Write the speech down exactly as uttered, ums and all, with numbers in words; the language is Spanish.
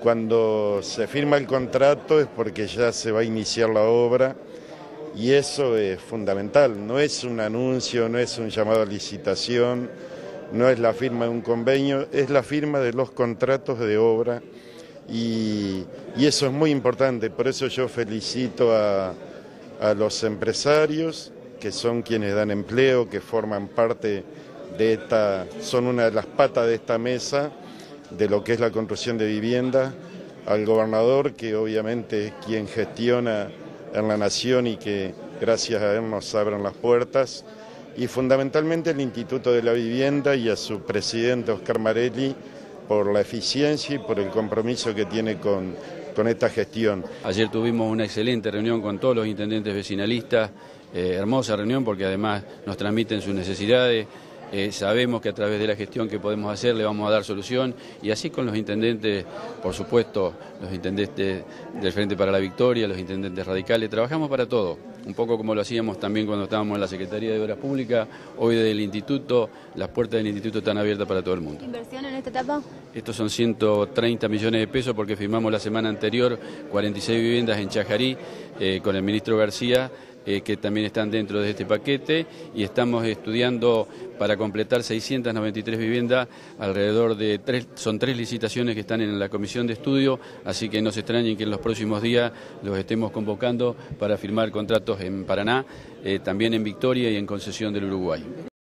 Cuando se firma el contrato es porque ya se va a iniciar la obra y eso es fundamental. No es un anuncio, no es un llamado a licitación, no es la firma de un convenio, es la firma de los contratos de obra y, y eso es muy importante. Por eso yo felicito a, a los empresarios, que son quienes dan empleo, que forman parte de esta, son una de las patas de esta mesa, de lo que es la construcción de vivienda, al gobernador, que obviamente es quien gestiona en la nación y que gracias a él nos abren las puertas, y fundamentalmente al Instituto de la Vivienda y a su presidente Oscar Marelli por la eficiencia y por el compromiso que tiene con, con esta gestión. Ayer tuvimos una excelente reunión con todos los intendentes vecinalistas, eh, hermosa reunión porque además nos transmiten sus necesidades. Eh, sabemos que a través de la gestión que podemos hacer le vamos a dar solución y así con los intendentes, por supuesto, los intendentes del Frente para la Victoria, los intendentes radicales, trabajamos para todo, un poco como lo hacíamos también cuando estábamos en la Secretaría de Obras Públicas, hoy desde el Instituto, las puertas del Instituto están abiertas para todo el mundo. ¿Inversión en esta etapa? Estos son ciento treinta millones de pesos porque firmamos la semana anterior cuarenta y seis viviendas en Chajarí eh, con el ministro García, Eh, que también están dentro de este paquete y estamos estudiando para completar seiscientas noventa y tres viviendas, alrededor de tres, son tres licitaciones que están en la comisión de estudio, así que no se extrañen que en los próximos días los estemos convocando para firmar contratos en Paraná, eh, también en Victoria y en Concesión del Uruguay.